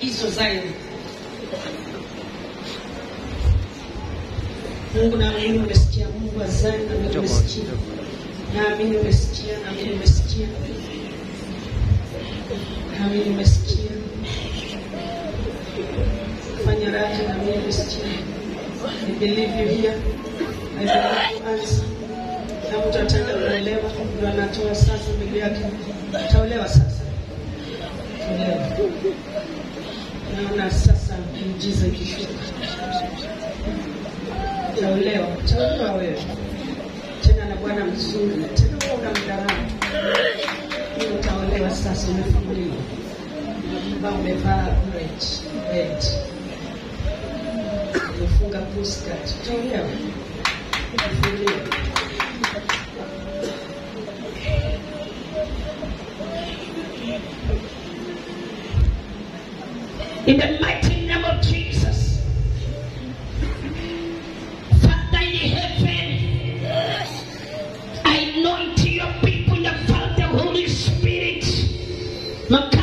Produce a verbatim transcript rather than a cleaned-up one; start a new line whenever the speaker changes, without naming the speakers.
hizo Zion. Mungu na mimi umesikia, Mungu wa Zion na mimi umesikia. Na mimi umesikia, na mimi umesikia. Na mimi umesikia. Fanya raha na mimi umesikia. I believe you here. I believe you answer. Na mtu atenda kuelewa, ndio anatoa sasa mbele yake. Taolewa sasa. Taolewa. Naona sasa miujiza ikishuka. Taolewa, taolewa wewe. Tena na bwana mzuri, tena wewe una mdarama. Ndio taolewa sasa, umefunguliwa. Mbona umevaa red, red. Umefunga puskat. Taolewa. Umefunguliwa. In the mighty name of Jesus, Father in heaven, I anoint your people in the Father, Holy Spirit.